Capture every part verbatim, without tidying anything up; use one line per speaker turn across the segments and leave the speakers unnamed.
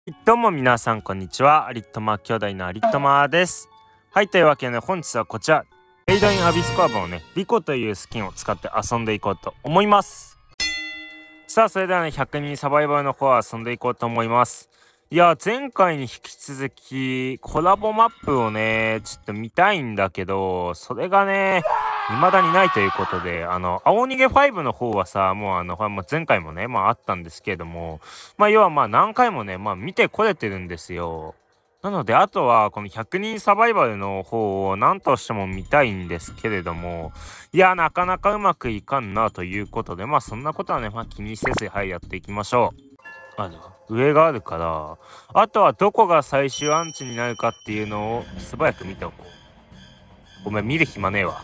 どうも皆さんこんにちは。アリットマ兄弟のアリットマです。はい、というわけで、ね、本日はこちらフェイドインアビスコアブをねリコというスキンを使って遊んでいこうと思います。さあそれではねひゃくにんサバイバルの方は遊んでいこうと思います。いや前回に引き続きコラボマップをねちょっと見たいんだけど、それがね未だにないということで、あの青逃げファイブの方はさもうあの前回もねまああったんですけれども、まあ要はまあ何回もねまあ見てこれてるんですよ。なのであとはこのひゃくにんサバイバルの方を何としても見たいんですけれども、いやなかなかうまくいかんなということで、まあそんなことはねまあ気にせずはいやっていきましょう。あの上があるから、あとはどこが最終アンチになるかっていうのを素早く見ておこう。ごめん見る暇ねえわ。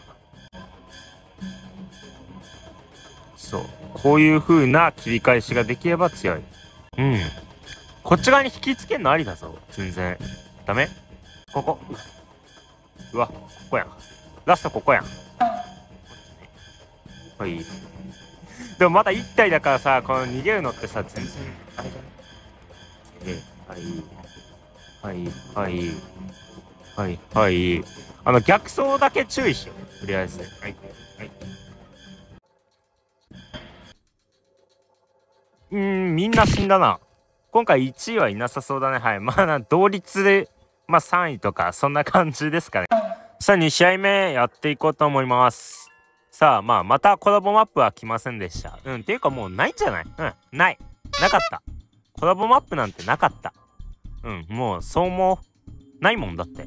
そうこういう風な切り返しができれば強い。うんこっち側に引きつけるのありだぞ。全然ダメ。ここうわここやん。ラストここやん。はいでもまだいち体だからさ、この逃げるのってさ全然あれだね。えはいはいはいはいはいあの逆走だけ注意しようとりあえず。はいはいうん、みんな死んだな。今回いちいはいなさそうだね。はい。まあ、同率で、まあさんいとか、そんな感じですかね。さあ、に試合目やっていこうと思います。さあ、まあ、またコラボマップは来ませんでした。うん、っていうかもうないんじゃない？うん、ない。なかった。コラボマップなんてなかった。うん、もう、そうも、ないもんだって。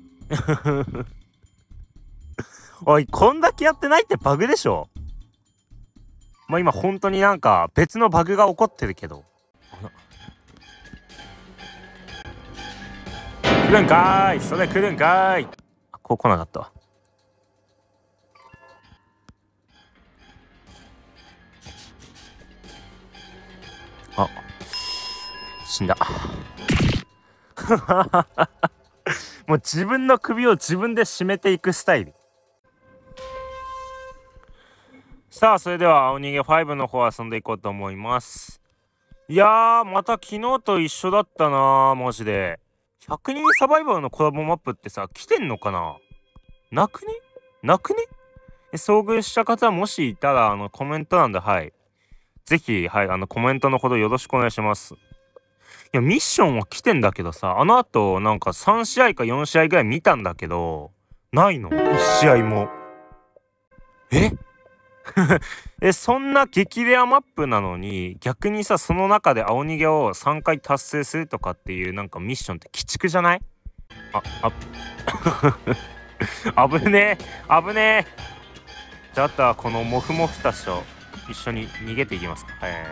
おい、こんだけやってないってバグでしょ？まあ今本当になんか別のバグが起こってるけど。来るんかーいそれ来るんかーい。こう来なかったわ。あ死んだ。もう自分の首を自分で絞めていくスタイル。さあそれでは青逃げファイブの方遊んでいこうと思います。いやーまた昨日と一緒だったなーマジで。ひゃくにんサバイバルのコラボマップってさ来てんのかな？なくね？なくね？遭遇した方はもしいたらあのコメント欄ではいぜひはいあのコメントのほどよろしくお願いします。いやミッションは来てんだけどさ、あの後なんかさん試合かよん試合ぐらい見たんだけどないのいち試合も。ええそんな激レアマップなのに逆にさその中で青逃げをさんかい達成するとかっていうなんかミッションって鬼畜じゃない？ああ危ねえ危ねえ。じゃああとはこのモフモフたちと一緒に逃げていきますか。はいはいはい、はい、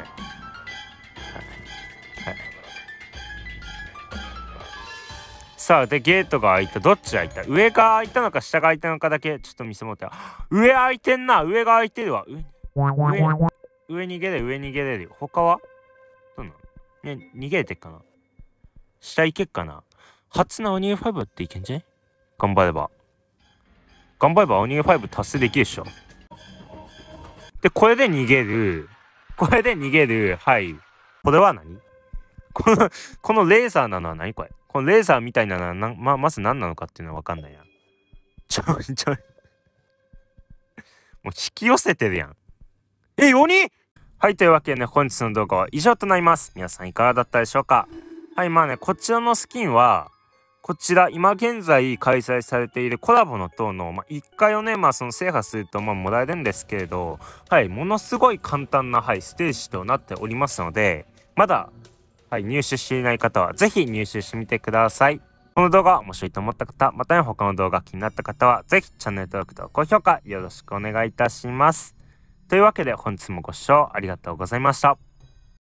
さあでゲートが開いた。どっち開いた？上が開いたのか下が開いたのかだけちょっと見せもって。上開いてんな。上が開いてるわ。上上上逃げれる上逃げれるよ。他はどうなのね？逃げれてっかな？下行けっかな？初の青逃げファイブっていけんじゃね？頑張れば頑張れば青逃げファイブ達成できるでしょ。でこれで逃げるこれで逃げる。はいこれは何？このこのレーザーなのは何これ？このレーザーみたいなのはな、ま、まず何なのかっていうのは分かんないな。ちょいちょいもう引き寄せてるやん。え鬼？はいというわけでね本日の動画は以上となります。皆さんいかがだったでしょうか？はいまあねこちらのスキンはこちら今現在開催されているコラボの塔の、まあ、いっかいをねまあその制覇するとまあもらえるんですけれど、はいものすごい簡単な、はい、ステージとなっておりますので、まだ、はい、入手していない方はぜひ入手してみてください。この動画面白いと思った方、またね他の動画気になった方はぜひチャンネル登録と高評価よろしくお願いいたします。というわけで本日もご視聴ありがとうございました。